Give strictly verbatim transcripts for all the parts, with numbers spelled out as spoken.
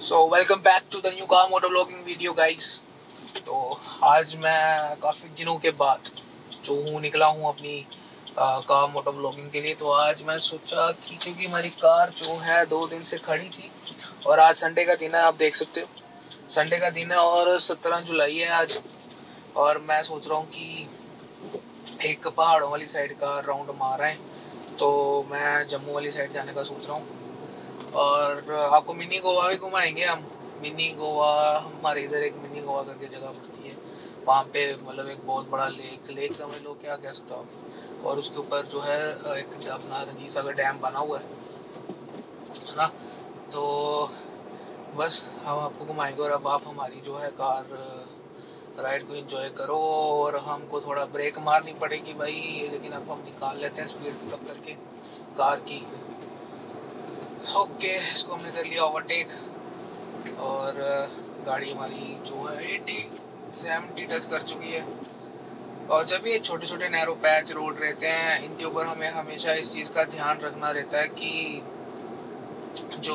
So welcome back to the new car moto blogging video guys. तो आज मैं काफ़ी दिनों के बाद जो हूँ निकला हूँ अपनी कार मोटो ब्लॉगिंग के लिए। तो आज मैं सोचा कि क्योंकि हमारी कार जो है दो दिन से खड़ी थी और आज संडे का दिन है, आप देख सकते हो संडे का दिन है और सत्रह जुलाई है आज। और मैं सोच रहा हूँ कि एक पहाड़ों वाली साइड का राउंड मारा है, तो मैं जम्मू वाली साइड जाने का सोच रहा हूँ और आपको मिनी गोवा भी घुमाएंगे हम। मिनी गोवा हमारे इधर एक मिनी गोवा करके जगह पड़ती है, वहाँ पे मतलब एक बहुत बड़ा लेक लेक समझ लो, क्या कह सकते हो आप। और उसके ऊपर जो है एक अपना रंजीसा का डैम बना हुआ है है ना। तो बस हम आपको घुमाएंगे और अब आप हमारी जो है कार राइड को एंजॉय करो। और हमको थोड़ा ब्रेक मारनी पड़ेगी भाई, लेकिन अब हम निकाल लेते हैं स्पीड पिकअप करके कार की। ओके, इसको हमने कर लिया ओवरटेक और गाड़ी हमारी जो है एटी सेवेंटी टच कर चुकी है। और जब ये छोटे छोटे नैरो पैच रोड रहते हैं, इनके ऊपर हमें हमेशा इस चीज़ का ध्यान रखना रहता है कि जो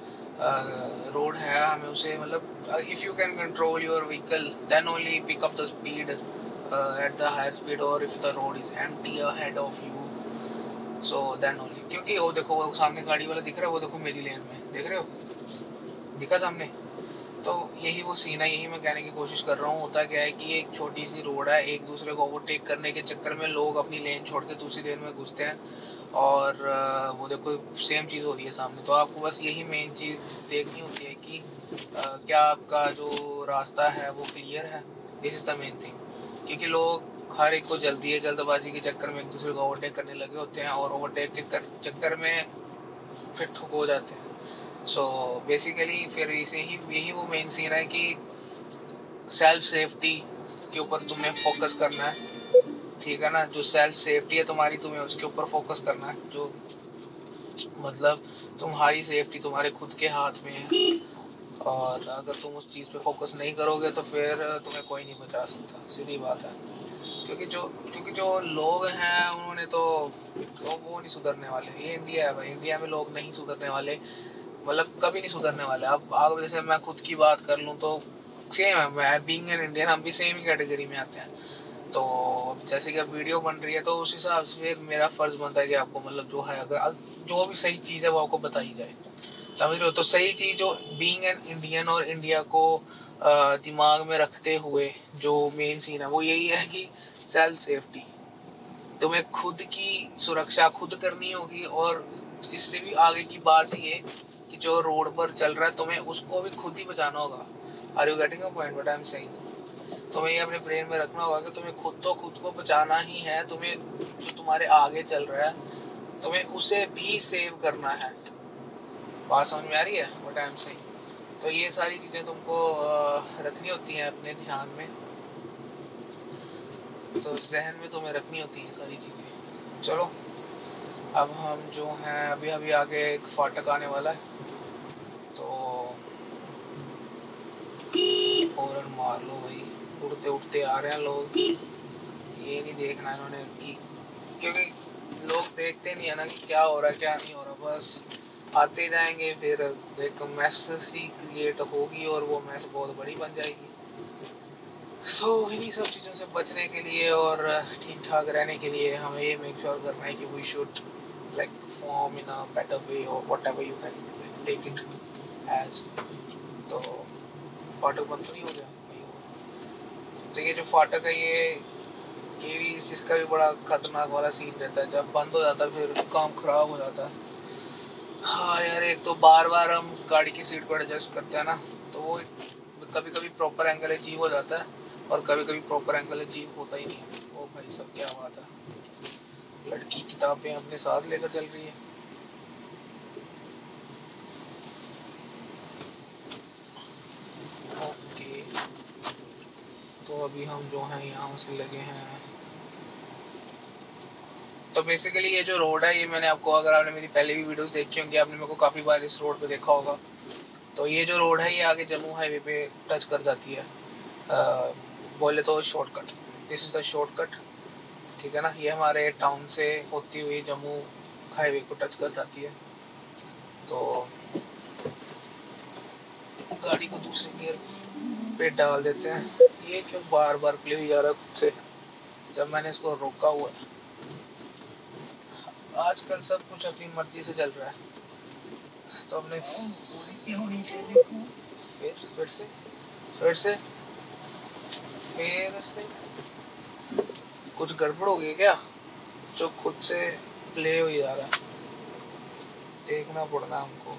रोड है हमें उसे मतलब if you can control your vehicle then only pick up the speed at the higher speed, और if the road is empty ahead of you so then only. क्योंकि वो देखो वो सामने गाड़ी वाला दिख रहा है, वो देखो मेरी लेन में देख रहे हो, दिखा सामने। तो यही वो सीन है, यही मैं कहने की कोशिश कर रहा हूँ। होता क्या है कि एक छोटी सी रोड है, एक दूसरे को ओवरटेक करने के चक्कर में लोग अपनी लेन छोड़ के दूसरी लेन में घुसते हैं और वो देखो सेम चीज़ हो रही है सामने। तो आपको बस यही मेन चीज़ देखनी होती है कि क्या आपका जो रास्ता है वो क्लियर है। This is the main thing, क्योंकि लोग हर एक को जल्दी है, जल्दबाजी के चक्कर में एक दूसरे को ओवरटेक करने लगे होते हैं और ओवरटेक के चक्कर में फिर ठुक हो जाते हैं। सो so, बेसिकली फिर इसे ही यही वो मेन सीन है कि सेल्फ सेफ्टी के ऊपर तुम्हें फोकस करना है, ठीक है ना। जो सेल्फ सेफ्टी है तुम्हारी, तुम्हें उसके ऊपर फोकस करना है। जो मतलब तुम्हारी सेफ्टी तुम्हारे खुद के हाथ में है, और अगर तुम उस चीज़ पे फोकस नहीं करोगे तो फिर तुम्हें कोई नहीं बचा सकता, सीधी बात है। क्योंकि जो क्योंकि जो लोग हैं उन्होंने तो वो नहीं सुधरने वाले। ये इंडिया है भाई, इंडिया में लोग नहीं सुधरने वाले, मतलब कभी नहीं सुधरने वाले। अब आगे जैसे मैं खुद की बात कर लूँ तो सेम है, मैं बीइंग एन इंडियन हम भी सेम ही कैटेगरी में आते हैं। तो जैसे कि अब वीडियो बन रही है तो उस हिसाब से फिर मेरा फ़र्ज़ बनता है कि आपको मतलब जो है अगर जो भी सही चीज़ है वो आपको बताई जाए, समझ रहे हो। तो सही चीज़ जो बीइंग एन इंडियन और इंडिया को दिमाग में रखते हुए जो मेन सीन है वो यही है कि सेल्फ सेफ्टी, तुम्हें खुद की सुरक्षा खुद करनी होगी। और इससे भी आगे की बात ये कि जो रोड पर चल रहा है तुम्हें उसको भी खुद ही बचाना होगा। Are you getting a point what I am saying. तुम्हें ये अपने ब्रेन में रखना होगा कि तुम्हें खुद तो खुद को बचाना ही है, तुम्हें जो तुम्हारे आगे चल रहा है तुम्हें उसे भी सेव करना है। बात समझ में आ रही है व्हाट आई एम सेइंग। तो ये सारी चीज़ें तुमको रखनी होती हैं अपने ध्यान में, तो जहन में तुम्हें रखनी होती हैं सारी चीज़ें। चलो अब हम जो हैं अभी अभी आगे एक फाटक आने वाला है, तो हॉर्न मार लो भाई, उड़ते उड़ते आ रहे हैं लोग। ये नहीं देखना इन्होंने कि क्योंकि लोग देखते नहीं है ना कि क्या हो रहा है क्या नहीं हो रहा, बस आते जाएंगे, फिर एक मैस सी क्रिएट होगी और वो मैस बहुत बड़ी बन जाएगी। सो so, इन्हीं सब चीज़ों से बचने के लिए और ठीक ठाक रहने के लिए हमें ये मेक श्योर करना है कि we should like perform in a better way और whatever you can take it as. तो फाटक बंद तो नहीं हो गया। तो ये जो फाटक है ये ये भी इसका भी बड़ा खतरनाक वाला सीन रहता है, जब बंद हो जाता है फिर काम खराब हो जाता है। हाँ यार, एक तो बार बार हम गाड़ी की सीट पर एडजस्ट करते हैं ना, तो वो कभी कभी प्रॉपर एंगल अचीव हो जाता है और कभी कभी प्रॉपर एंगल अचीव होता ही नहीं है। ओ भाई सब क्या बात है, लड़की किताबें अपने साथ लेकर चल रही है। ओके, तो अभी हम जो हैं यहाँ से लगे हैं। तो बेसिकली ये जो रोड है ये मैंने आपको, अगर आपने मेरी पहले भी वीडियोस देखी होंगी, आपने मेरे को काफ़ी बार इस रोड पे देखा होगा। तो ये जो रोड है ये आगे जम्मू हाईवे पे टच कर जाती है, आ, बोले तो shortcut, this is the shortcut, ठीक है ना। ये हमारे टाउन से होती हुई जम्मू हाईवे को टच कर जाती है। तो गाड़ी को दूसरे गियर पे डाल देते हैं। ये क्यों बार बार प्ले हो जा रहा है खुद से जब मैंने इसको रोका हुआ है। आजकल सब कुछ अपनी मर्जी से चल रहा है, तो हमने फिर फिर से फिर से फिर से कुछ गड़बड़ हो गई क्या जो खुद से प्ले हो जा रहा है। देखना पड़ना हमको।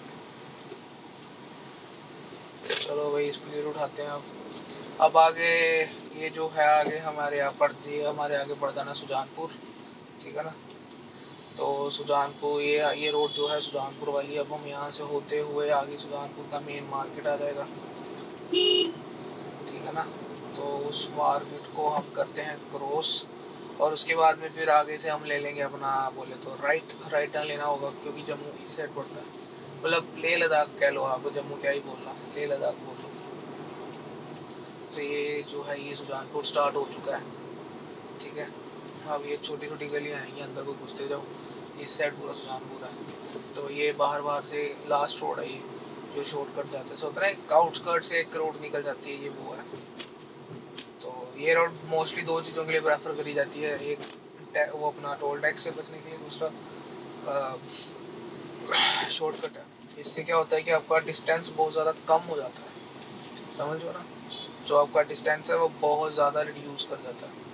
चलो भाई स्पीड उठाते हैं अब अब आगे ये जो है आगे हमारे यहाँ पड़ती है, हमारे आगे पड़ जाना सुजानपुर, ठीक है ना। तो सुजानपुर ये ये रोड जो है सुजानपुर वाली, अब हम यहाँ से होते हुए आगे सुजानपुर का मेन मार्केट आ जाएगा, ठीक है ना। तो उस मार्केट को हम करते हैं क्रॉस और उसके बाद में फिर आगे से हम ले लेंगे अपना बोले तो राइट राइट टर्न लेना होगा, क्योंकि जम्मू इस साइड पड़ता है, मतलब लेह लद्दाख कह लो आप, जम्मू क्या ही बोलना, लेह लद्दाख बोल लो। तो ये जो है ये सुजानपुर स्टार्ट हो चुका है, ठीक है। अब ये छोटी छोटी गलियाँ आएंगी, अंदर को घुसते जाओ, इस साइड पूरा सुजानपुर है। तो ये बाहर बाहर से लास्ट रोड है ये जो शॉर्टकट जाता है, सोच रहे हैं आउटस्कर्ट से एक रोड निकल जाती है, ये वो है। तो ये रोड मोस्टली दो चीज़ों के लिए प्रेफर करी जाती है, एक वो अपना टोल टैक्स से बचने के लिए, दूसरा शॉर्टकट है। इससे क्या होता है कि आपका डिस्टेंस बहुत ज़्यादा कम हो जाता है, समझ लो ना, जो आपका डिस्टेंस है वो बहुत ज़्यादा रिड्यूस कर जाता है।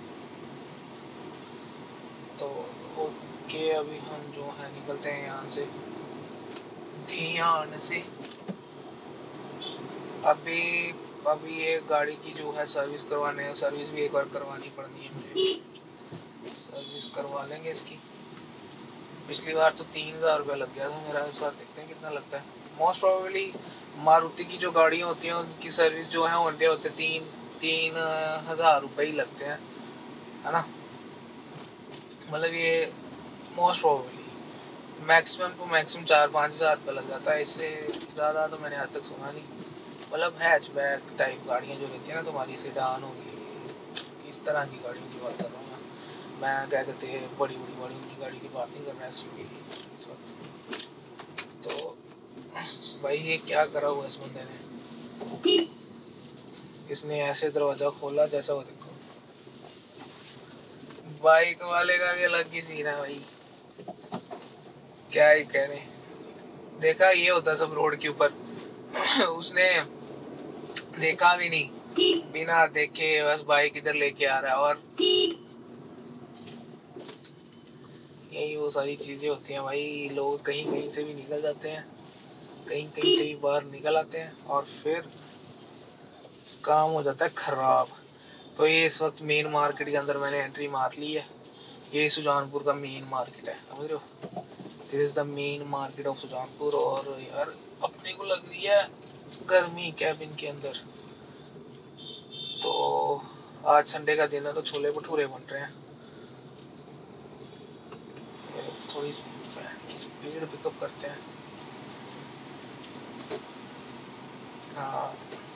तो ओके अभी हम जो है निकलते हैं यहाँ से ध्यान से। अभी अभी ये गाड़ी की जो है सर्विस करवाने है, सर्विस भी एक बार करवानी पड़नी है मुझे, सर्विस करवा लेंगे इसकी। पिछली बार तो तीन हज़ार रुपया लग गया था मेरा, इस बार देखते हैं कितना लगता है। मोस्ट प्रोबेबली मारुति की जो गाड़ियाँ होती हैं उनकी सर्विस जो है उनके होते तीन तीन हज़ार रुपये ही लगते हैं, है ना। मतलब ये मोस्ट प्रोबेबली मैक्सिमम को मैक्सिमम चार पाँच हज़ार रुपये लग जाता है, इससे ज़्यादा तो मैंने आज तक सुना नहीं। मतलब हैचबैक टाइप गाड़ियाँ जो रहती है ना तुम्हारी, सेडान होगी, इस तरह की गाड़ियों की बात कर रहा हूँ मैं मैं क्या कहते हैं बड़ी बड़ी गाड़ियों की गाड़ी की बात नहीं कर रहा है एसयूवी की इस वक्त। तो भाई ये क्या करा हुआ इस बंदे ने, इसने ऐसे दरवाज़ा खोला जैसा वो देखो, बाइक वाले का भी अलग ही सीन है भाई, क्या ही कहने। देखा ये होता सब रोड के ऊपर उसने देखा भी नहीं, बिना देखे बस बाइक इधर लेके आ रहा है। और यही वो सारी चीजें होती हैं भाई, लोग कहीं कहीं से भी निकल जाते हैं, कहीं कहीं से भी बाहर निकल आते हैं और फिर काम हो जाता है खराब। तो ये इस वक्त मेन मार्केट के अंदर मैंने एंट्री मार ली है, ये सुजानपुर का मेन मार्केट है, समझ रहे हो, this is the main market of Sujanpur. और यार अपने को लग रही है गर्मी कैबिन के अंदर। तो आज संडे का दिन है तो छोले भटूरे बन रहे हैं, थोड़ी फैन की स्पीड पिकअप करते हैं। हाँ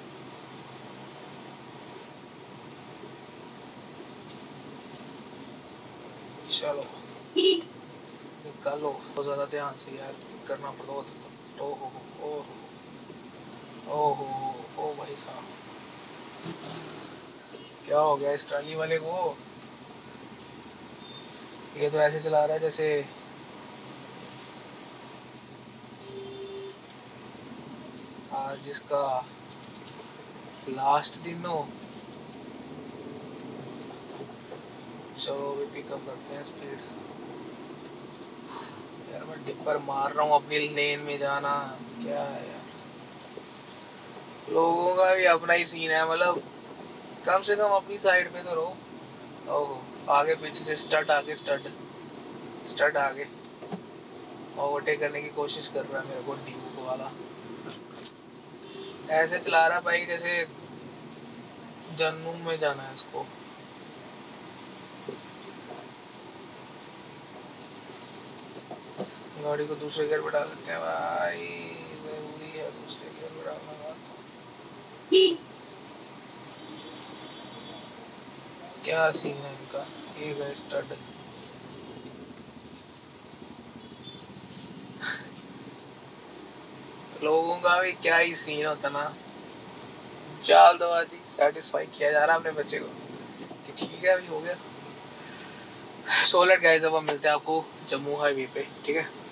चलो निकालो, बहुत ज़्यादा ध्यान से यार करना पड़ेगा। तो ओ हो ओ हो ओ भाई साहब क्या हो गया इस ट्राली वाले को, ये तो ऐसे चला रहा है जैसे आज जिसका लास्ट दिन हो। चलो भी पिकअप करते हैं स्पीड। यार मैं डिपर मार रहा हूँ अपनी लेन में जाना, क्या है यार, लोगों का भी अपना ही सीन है, मतलब कम से कम अपनी साइड पे तो रहो। ओह आगे पीछे से स्टड आगे स्टड स्टड आगे ओवरटेक करने की कोशिश कर रहा है मेरे को, ड्यूक वाला ऐसे चला रहा भाई जैसे जन्नू में जाना है इसको। गाड़ी को दूसरे गियर पे डाल देते हैं भाई, जरूरी है दूसरे गियर पे डालना। क्या सीन है इनका, ये गए स्टड लोगों का भी क्या ही सीन होता ना, जल्दबाजी सेटिस्फाई किया जा रहा है अपने बच्चे को कि ठीक है अभी हो गया। सोलर गाइस, अब हम मिलते हैं आपको जम्मू हाईवे पे, ठीक है।